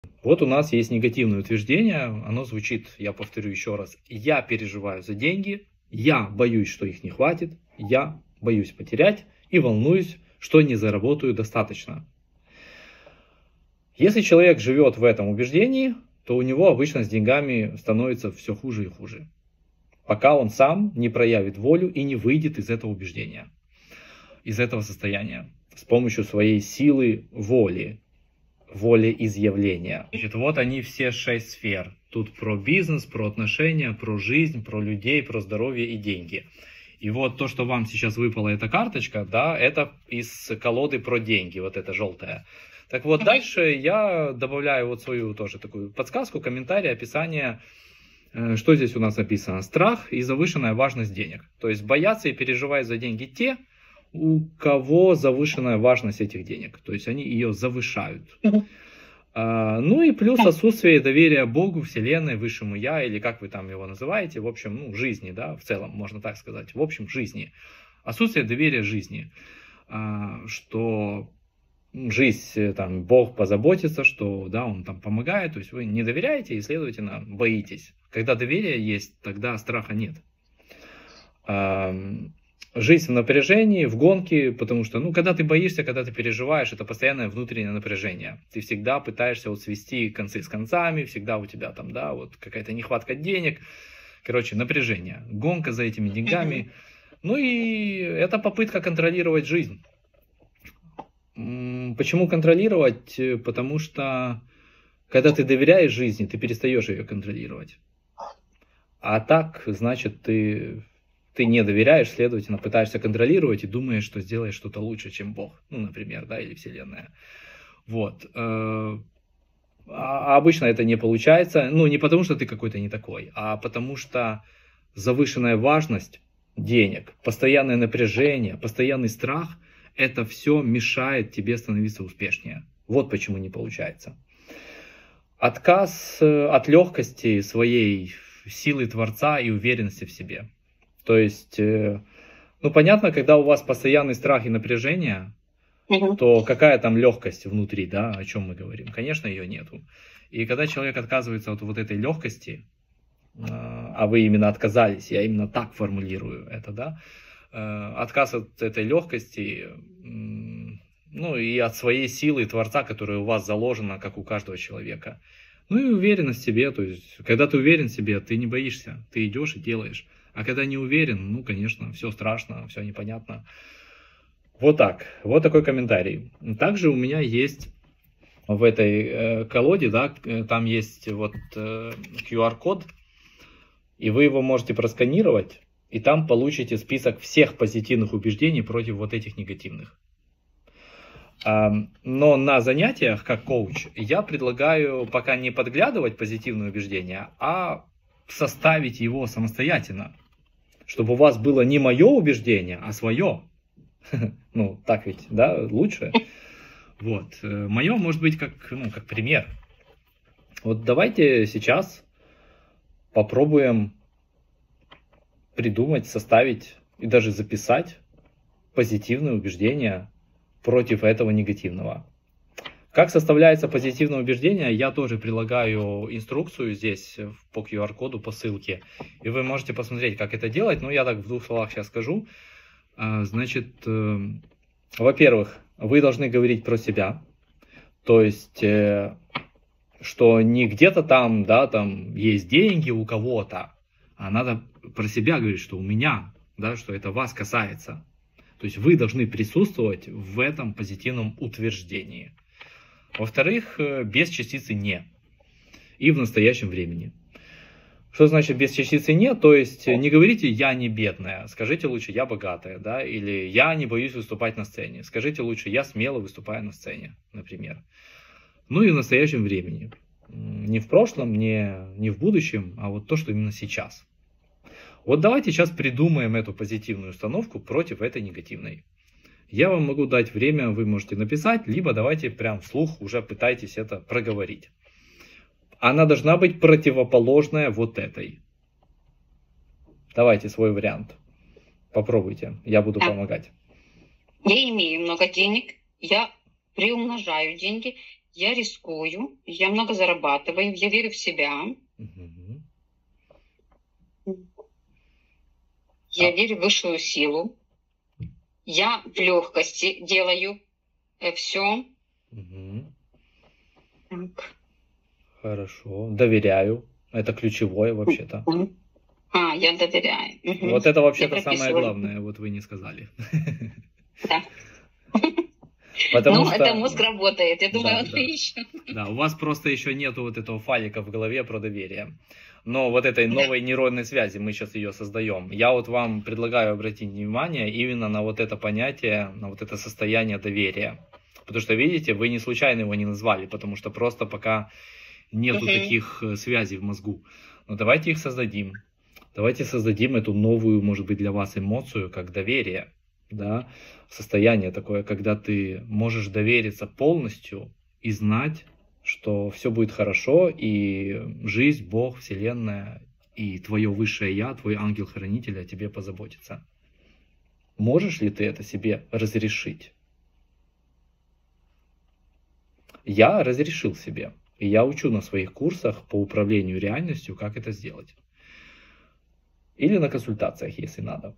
Вот у нас есть негативное утверждение, оно звучит, я повторю еще раз, я переживаю за деньги, я боюсь, что их не хватит, я боюсь потерять и волнуюсь, что не заработаю достаточно. Если человек живет в этом убеждении, то у него обычно с деньгами становится все хуже и хуже, пока он сам не проявит волю и не выйдет из этого убеждения, из этого состояния с помощью своей силы воли. Волеизъявления. Значит, вот они все 6 сфер. Тут про бизнес, про отношения, про жизнь, про людей, про здоровье и деньги. И вот то, что вам сейчас выпала эта карточка, да, это из колоды про деньги, вот эта желтая. Так вот, дальше я добавляю вот свою тоже такую подсказку, комментарий, описание. Что здесь у нас написано? Страх и завышенная важность денег. То есть боятся и переживают за деньги те, у кого завышенная важность этих денег. То есть они ее завышают. Ну и плюс отсутствие доверия Богу, Вселенной, Высшему Я, или как вы там его называете, в общем, ну, жизни, да, в целом, можно так сказать, в общем, жизни. Отсутствие доверия жизни, что жизнь, там, Бог позаботится, что, да, Он там помогает, то есть вы не доверяете и, следовательно, боитесь. Когда доверие есть, тогда страха нет. Жизнь в напряжении, в гонке, потому что, ну, когда ты боишься, когда ты переживаешь, это постоянное внутреннее напряжение. Ты всегда пытаешься вот свести концы с концами, всегда у тебя там, да, вот какая-то нехватка денег. Короче, напряжение, гонка за этими деньгами. Ну и это попытка контролировать жизнь. Почему контролировать? Потому что, когда ты доверяешь жизни, ты перестаешь ее контролировать. А так, значит, ты не доверяешь, следовательно, пытаешься контролировать и думаешь, что сделаешь что-то лучше, чем Бог. Ну, например, да, или Вселенная. Вот. А обычно это не получается. Ну, не потому, что ты какой-то не такой, а потому что завышенная важность денег, постоянное напряжение, постоянный страх, это все мешает тебе становиться успешнее. Вот почему не получается. Отказ от легкости своей силы Творца и уверенности в себе. То есть, ну, понятно, когда у вас постоянный страх и напряжение, то какая там легкость внутри, да, о чем мы говорим? Конечно, ее нету. И когда человек отказывается от вот этой легкости, а вы именно отказались, я именно так формулирую это, да, отказ от этой легкости, ну, и от своей силы Творца, которая у вас заложена, как у каждого человека. Ну, и уверенность в себе, то есть, когда ты уверен в себе, ты не боишься, ты идешь и делаешь. А когда не уверен, ну, конечно, все страшно, все непонятно. Вот так. Вот такой комментарий. Также у меня есть в этой колоде, да, там есть вот QR-код, и вы его можете просканировать, и там получите список всех позитивных убеждений против вот этих негативных. Но на занятиях, как коуч, я предлагаю пока не подглядывать позитивные убеждения, а составить его самостоятельно, чтобы у вас было не мое убеждение, а свое. Ну, так ведь, да, лучше. Вот. Мое может быть как, ну, как пример. Вот давайте сейчас попробуем придумать, составить и даже записать позитивные убеждения против этого негативного. Как составляется позитивное убеждение, я тоже прилагаю инструкцию здесь по QR-коду, по ссылке. И вы можете посмотреть, как это делать. Но я так в 2 словах сейчас скажу. Значит, во-первых, вы должны говорить про себя. То есть, что не где-то там, да, там есть деньги у кого-то, а надо про себя говорить, что у меня, да, что это вас касается. То есть вы должны присутствовать в этом позитивном утверждении. Во-вторых, без частицы «не» и в настоящем времени. Что значит без частицы «не»? То есть не говорите «я не бедная», скажите лучше «я богатая», да, или «я не боюсь выступать на сцене», скажите лучше «я смело выступаю на сцене», например. Ну и в настоящем времени. Не в прошлом, не в будущем, а вот то, что именно сейчас. Вот давайте сейчас придумаем эту позитивную установку против этой негативной. Я вам могу дать время, вы можете написать, либо давайте прям вслух уже пытайтесь это проговорить. Она должна быть противоположная вот этой. Давайте свой вариант. Попробуйте, я буду помогать. Я имею много денег, я приумножаю деньги, я рискую, я много зарабатываю, я верю в себя, Мгм. я верю в высшую силу, я в легкости делаю все. Мгм. Так. Хорошо. Доверяю. Это ключевое вообще-то. Я доверяю. Вот это Я вообще-то самое прописываю. главное, вот вы не сказали. Да. Потому Ну, это что, мозг работает. Я думаю, да, он да, еще. да, у вас просто еще нету вот этого файлика в голове про доверие. Но вот этой Да. новой нейронной связи мы сейчас ее создаем. Я вот вам предлагаю обратить внимание именно на вот это понятие, на вот это состояние доверия. Потому что, видите, вы не случайно его не назвали, потому что просто пока нету таких связей в мозгу. Но давайте их создадим. Давайте создадим эту новую, может быть, для вас эмоцию, как доверие. Да? Состояние такое, когда ты можешь довериться полностью и знать, что все будет хорошо, и жизнь, Бог, Вселенная, и твое высшее Я, твой ангел-хранитель о тебе позаботится. Можешь ли ты это себе разрешить? Я разрешил себе. И я учу на своих курсах по управлению реальностью, как это сделать. Или на консультациях, если надо.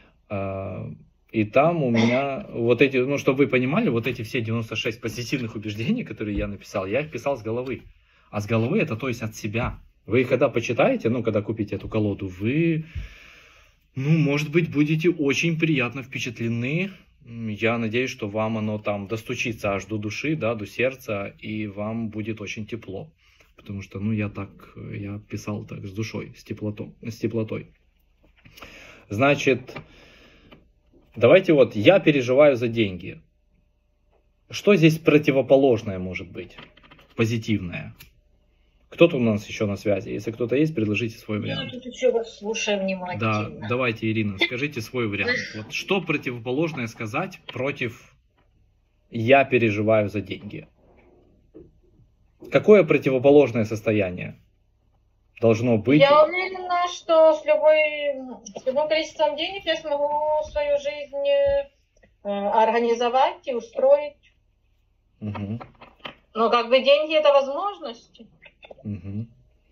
И там у меня вот эти, ну, чтобы вы понимали, вот эти все 96 позитивных убеждений, которые я написал, я их писал с головы. А с головы это, то есть, от себя. Вы когда почитаете, ну, когда купите эту колоду, вы, ну, может быть, будете очень приятно впечатлены. Я надеюсь, что вам оно там достучится аж до души, да, до сердца, и вам будет очень тепло. Потому что, ну, я писал так с душой, с теплотой. Значит, давайте вот, я переживаю за деньги. Что здесь противоположное может быть? Позитивное. Кто-то у нас еще на связи. Если кто-то есть, предложите свой вариант. Я тут еще вас слушаю внимательно. Да, давайте, Ирина, скажите свой вариант. Вот что противоположное сказать против «я переживаю за деньги»? Какое противоположное состояние должно быть? Я уверена, что с любым количеством денег я смогу свою жизнь организовать и устроить. Угу. Но как бы деньги это возможности. Угу.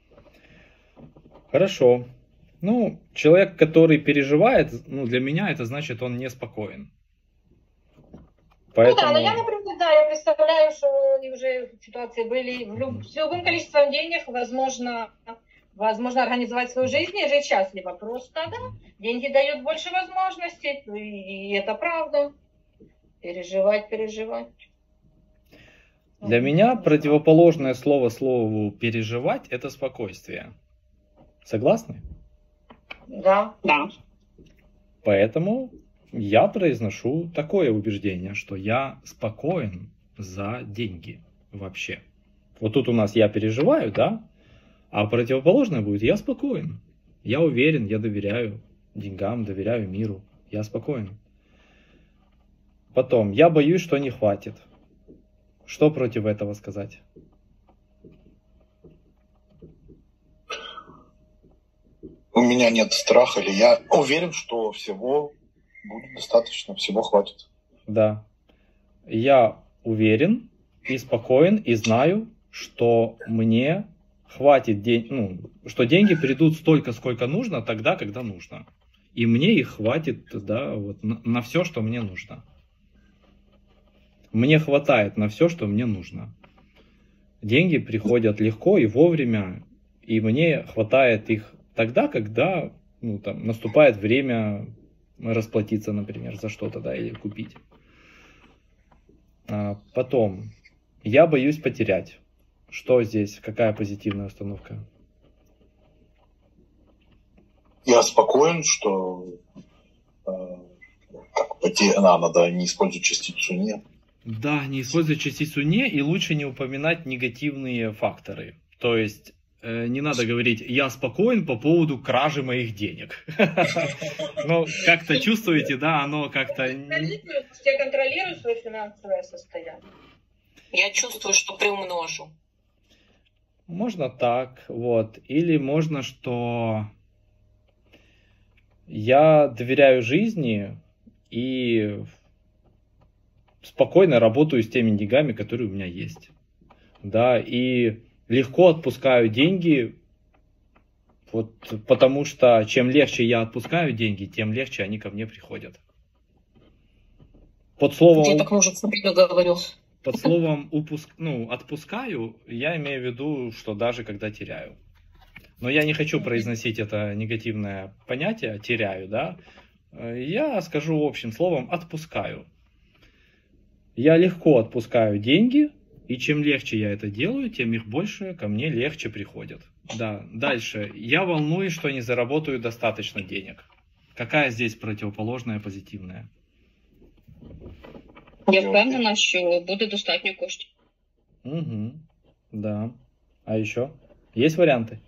Хорошо. Ну, человек, который переживает, ну, для меня это значит, он неспокоен. Ну Поэтому... да, но я, например, да, я представляю, что уже ситуации были. С любым количеством денег возможно организовать свою жизнь и жить счастливо. Просто, да, деньги дают больше возможностей, и это правда. Переживать. Для меня противоположное слову переживать – это спокойствие. Согласны? Да. Поэтому я произношу такое убеждение, что я спокоен за деньги вообще. Вот тут у нас я переживаю, да? А противоположное будет я спокоен. Я уверен, я доверяю деньгам, доверяю миру. Я спокоен. Потом, я боюсь, что не хватит. Что против этого сказать? У меня нет страха, или я уверен, что всего будет достаточно, всего хватит. Да. Я уверен и спокоен, и знаю, что мне хватит что деньги придут столько, сколько нужно, тогда, когда нужно. И мне их хватит, да, вот на все, что мне нужно. Мне хватает на все, что мне нужно. Деньги приходят легко и вовремя, и мне хватает их тогда, когда наступает время расплатиться, например, за что-то, да, или купить. Потом, я боюсь потерять. Что здесь? Какая позитивная установка? Я спокоен, что надо не использовать частицу «не». Да, не использовать частицу «не», и лучше не упоминать негативные факторы. То есть, не надо говорить «я спокоен по поводу кражи моих денег». Ну, как-то чувствуете, да, оно как-то... Я контролирую свое финансовое состояние. Я чувствую, что приумножу. Можно так, вот. Или можно, что я доверяю жизни и спокойно работаю с теми деньгами, которые у меня есть. да, и легко отпускаю деньги, вот, потому что чем легче я отпускаю деньги, тем легче они ко мне приходят. Под словом, Я так мужу все время говорю. под словом отпускаю, я имею в виду, что даже когда теряю. Но я не хочу произносить это негативное понятие, теряю, да. Я скажу общим словом, отпускаю. Я легко отпускаю деньги, и чем легче я это делаю, тем их больше ко мне легче приходят. Да, дальше. Я волнуюсь, что не заработаю достаточно денег. Какая здесь противоположная позитивная? Я впевнена, що буде достатньо коштів. Угу, да. А еще? Есть варианты?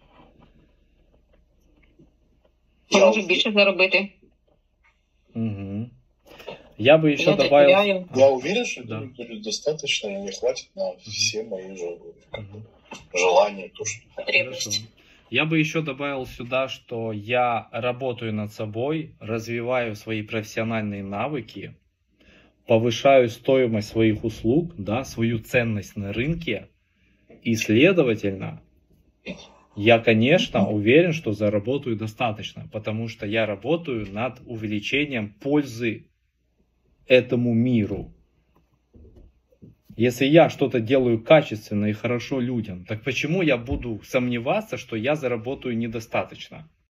Я можу більше заробити. Угу. Я бы еще Я добавил... доверяю. Я уверен, что Да. денег будет достаточно и не хватит на все мои Мгм. желания. То, что... Потребності. Хорошо. Я бы еще добавил сюда, что я работаю над собой, развиваю свои профессиональные навыки, повышаю стоимость своих услуг, да, свою ценность на рынке, и, следовательно, я, конечно, уверен, что заработаю достаточно, потому что я работаю над увеличением пользы этому миру. Если я что-то делаю качественно и хорошо людям, так почему я буду сомневаться, что я заработаю недостаточно?